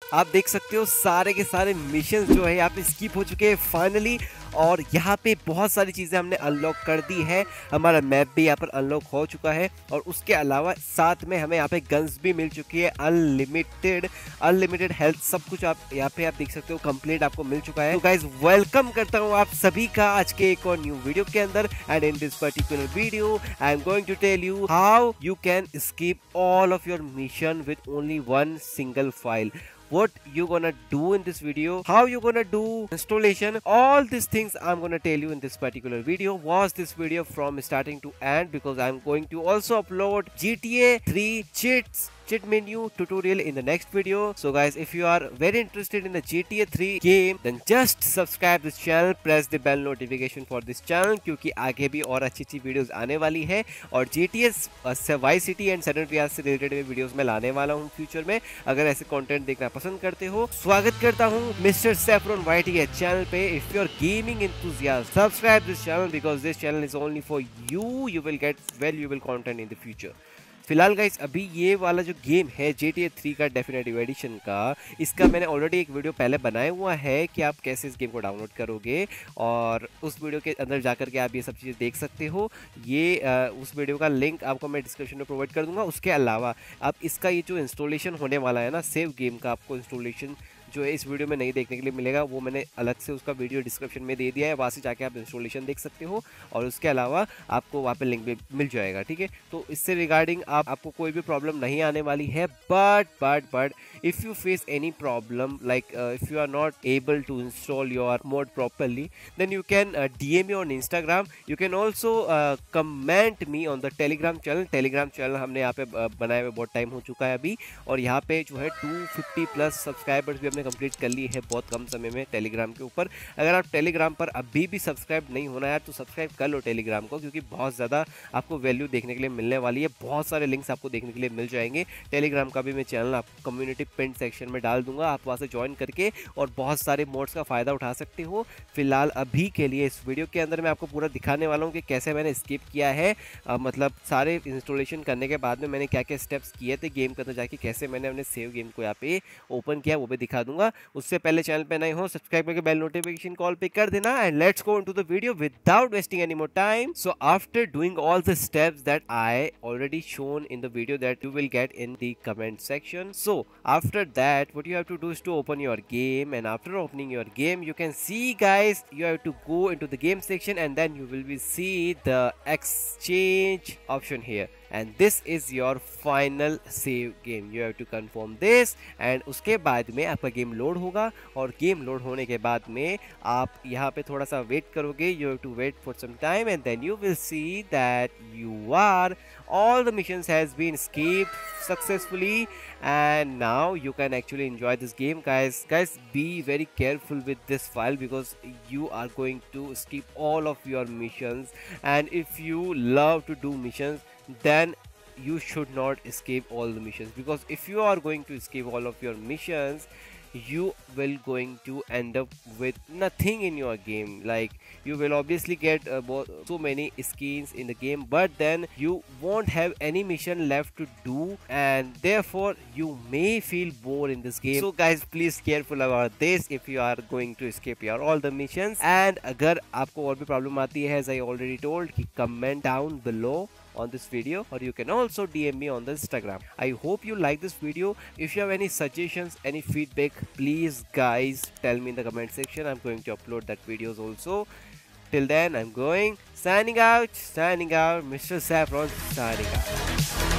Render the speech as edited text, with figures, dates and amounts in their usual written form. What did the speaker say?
आप देख सकते हो सारे के सारे मिशन जो है यहाँ पे स्किप हो चुके हैं फाइनली। और यहाँ पे बहुत सारी चीज़ें हमने अनलॉक कर दी है। हमारा मैप भी यहाँ पर अनलॉक हो चुका है और उसके अलावा साथ में हमें यहाँ पे गन्स भी मिल चुकी है, अनलिमिटेड अनलिमिटेड हेल्थ, सब कुछ आप यहाँ पे आप देख सकते हो कंप्लीट आपको मिल चुका है। तो गाइज वेलकम करता हूँ आप सभी का आज के एक और न्यू वीडियो के अंदर। And in this particular video I am going to tell you how you can skip all of your mission with only one single file. What you gonna do in this video, how you gonna do installation, all these things I'm gonna tell you in this particular video. Watch this video from starting to end because I'm going to also upload GTA 3 cheat menu tutorial in the next video. So guys, if you are very interested in the GTA 3 game, then just subscribe this channel, press the bell notification for this channel क्योंकि आगे भी और अच्छी videos आने वाली है और GTA Vice City and San Andreas से रिलेटेड वीडियोस मैं लाने वाला हूँ फ्यूचर में। अगर ऐसे कंटेंट देखना पसंद करते हो, स्वागत करता हूँ मिस्टर सैफरॉन वाइटी के चैनल पे। If you are gaming enthusiast, subscribe this channel because this channel is only for you. You will get valuable content in the future. फिलहाल गाइस अभी ये वाला जो गेम है GTA 3 का डेफिनेटिव एडिशन का, इसका मैंने ऑलरेडी एक वीडियो पहले बनाया हुआ है कि आप कैसे इस गेम को डाउनलोड करोगे और उस वीडियो के अंदर जाकर के आप ये सब चीज़ें देख सकते हो। ये उस वीडियो का लिंक आपको मैं डिस्क्रिप्शन में प्रोवाइड कर दूंगा। उसके अलावा आप इसका ये जो इंस्टॉलेशन होने वाला है ना, सेव गेम का आपको इंस्टॉलेशन जो है इस वीडियो में नहीं देखने के लिए मिलेगा, वो मैंने अलग से उसका वीडियो डिस्क्रिप्शन में दे दिया है, वहाँ से जाके आप इंस्टॉलेशन देख सकते हो और उसके अलावा आपको वहाँ पे लिंक भी मिल जाएगा। ठीक है, तो इससे रिगार्डिंग आपको कोई भी प्रॉब्लम नहीं आने वाली है। But if you face any problem like if you are not able to install your mod properly, then you can DM me on Instagram. You can also comment me on the Telegram channel. Telegram channel हमने यहाँ पे बनाए हुए बहुत time हो चुका है अभी और यहाँ पे जो है 250+ सब्सक्राइबर्स भी हमने कंप्लीट कर ली है बहुत कम समय में टेलीग्राम के ऊपर। अगर आप टेलीग्राम पर अभी भी सब्सक्राइब नहीं होना है तो सब्सक्राइब कर लो टेलीग्राम को, क्योंकि बहुत ज़्यादा आपको वैल्यू देखने के लिए मिलने वाली है। बहुत सारे लिंक्स आपको देखने के लिए मिल जाएंगे। टेलीग्राम का भी मैं चैनल आपको कम्युनिटी पिन सेक्शन में डाल दूंगा, आप वहाँ से ज्वाइन करके और बहुत सारे मोड्स का फ़ायदा उठा सकते हो। फिलहाल अभी के लिए इस वीडियो के अंदर मैं आपको पूरा दिखाने वाला हूँ कि कैसे मैंने स्किप किया है, मतलब सारे इंस्टॉलेशन करने के बाद में मैंने क्या क्या स्टेप्स किए थे गेम के अंदर जाके, कैसे मैंने अपने सेव गेम को यहाँ पे ओपन किया वो भी दिखा दूंगा। उससे पहले चैनल पे नए हो सब्सक्राइब करके बेल नोटिफिकेशन कॉल पे कर देना। And let's go into the video without wasting any more time. So after doing all the steps that I already shown in the video that you will get in the comment section, so after that what you have to do is to open your game, and after opening your game you can see guys you have to go into the game section and then you will be see the exchange option here, and this is your final save game. You have to confirm this and उसके बाद में आपका game load होगा और game load होने के बाद में आप यहाँ पे थोड़ा सा वेट करोगे। You have to wait for some time and then you will see that you are all the missions has been skipped successfully and now you can actually enjoy this game. Guys be very careful with this file because you are going to skip all of your missions, and if you love to do missions then you should not escape all the missions, because if you are going to escape all of your missions you will going to end up with nothing in your game. Like you will obviously get so many skins in the game, but then you won't have any mission left to do and therefore you may feel bored in this game. So guys please careful about this if you are going to escape your all the missions. And अगर आपको और भी problem आती है, as I already told, कि comment down below on this video or you can also DM me on the Instagram. I hope you like this video. If you have any suggestions, any feedback, please guys tell me in the comment section. I'm going to upload that videos also. Till then I'm going signing out, Mr. Saffron signing out.